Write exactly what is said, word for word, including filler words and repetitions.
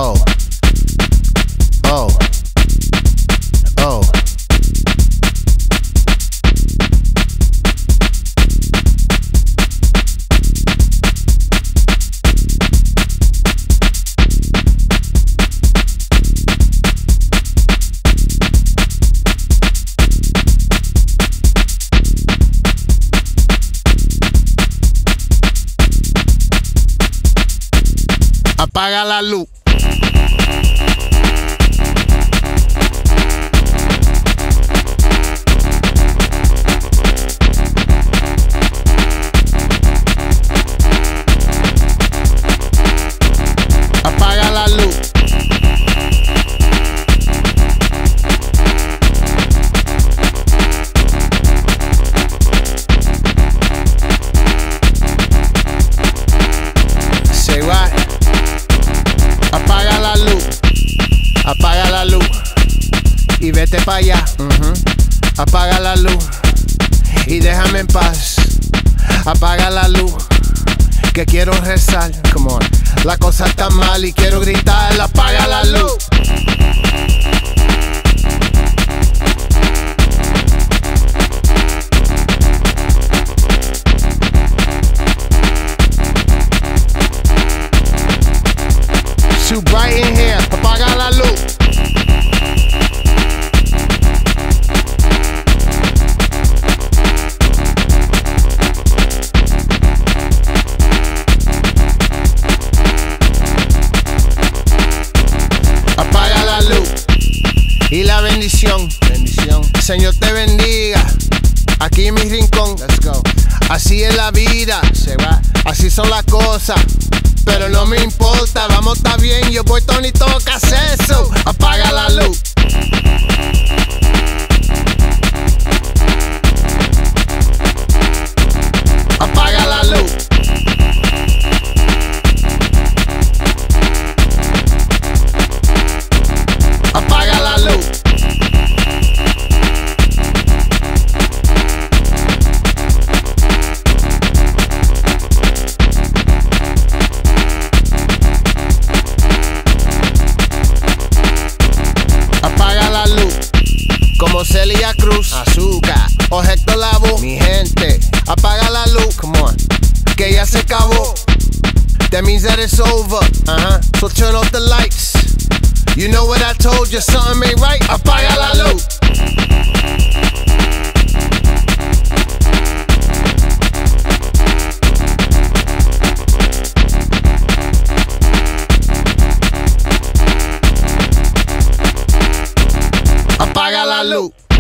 Oh, oh, oh. Apaga la luz. Apaga la luz. Say what? Apaga la luz, apaga la luz y vete pa' allá. uh-huh. Apaga la luz y déjame en paz. Apaga la luz, que quiero rezar. Come on. La cosa está mal y quiero gritar. Apaga la luz. Too bright in here, apaga la luz. Apaga la luz y la bendición. Bendición. Señor te bendiga. Aquí en mi rincón. Let's go. Así es la vida. Se va. Así son las cosas. Pero no me importa, vamos, está bien, yo voy Tony, toca eso. Apaga la luz. Apaga la luz. Apaga la luz. Como Celia Cruz, Azúcar o Héctor Lavoe, mi gente, apaga la luz, come on, que ya se acabó. That means that it's over, uh-huh. So turn off the lights. You know what I told you, something ain't right. Apaga la luz. Apaga la luz.